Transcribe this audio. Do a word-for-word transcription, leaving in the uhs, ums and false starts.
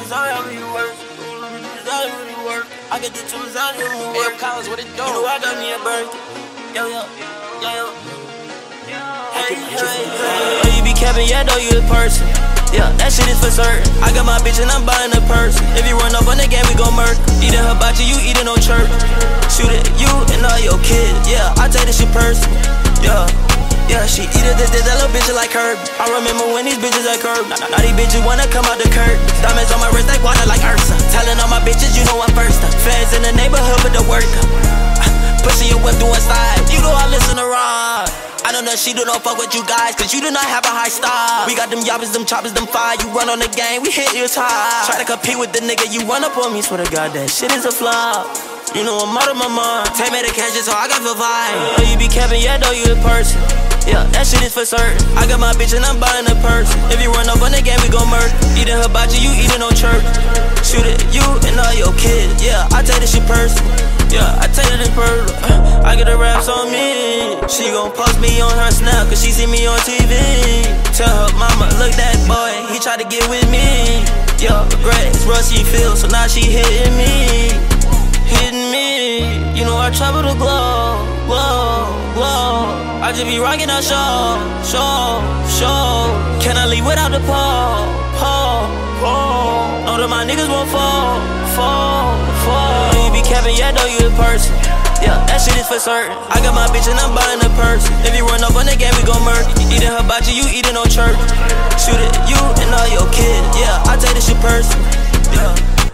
it's however you work. It's however you work. I get the tools out here who work. Collins, what it do? You know I got me a birthday. Yo, yo, yo, yo. Hey, hey, hey. Oh, you be capping, yeah, though you a person. Yeah, that shit is for certain. I got my bitch and I'm buying a person. If you run up on the game, we gon' murk. Eating hibachi, you eating on church. Shoot at you and all your kids. Yeah, I take this shit personal. Yeah, yeah, she eat it, this, this, that little bitch like Kirby. I remember when these bitches like Kirby. Now, now these bitches wanna come out the curb. Diamonds on my wrist like water like Ursa. Telling all my bitches, you know I'm first up. Fans in the neighborhood with the work up. Pushing your whip doing side. You know I listen to Rod. I know that she do not fuck with you guys, cause you do not have a high style. We got them yobbers, them choppers, them fire. You run on the game, we hit you high. Try to compete with the nigga, you run up on me. Swear to God, that shit is a flop. You know I'm out of my mind. Take me to catch it, so I got the vibe. Oh, you be capping, yeah, though you a person. Yeah, that shit is for certain. I got my bitch and I'm buying a person. If you run up on the game, we gon' murk. Eating hibachi, you eating on church. Shoot at you and all your kids. Yeah, I take this shit personal. Yeah, I take it in personal. uh, I get the raps on me. She gon' post me on her snap, cause she see me on T V. Tell her mama, look that boy, he tried to get with me. Yeah, regrets, rusty feel, so now she hitting me. Hitting me. You know I travel the globe, globe, globe. I just be rocking out show, show, show. Can I leave without the pole, pole, pole? Know that my niggas won't fall, fall, fall. You be capping, yeah, though you a person. Yeah, that shit is for certain. I got my bitch and I'm buying a person. If you run up on the game, we gon' murk. Eating hibachi, you eating on church. Shoot at you and all your kids. Yeah, I take this shit personal. Yeah.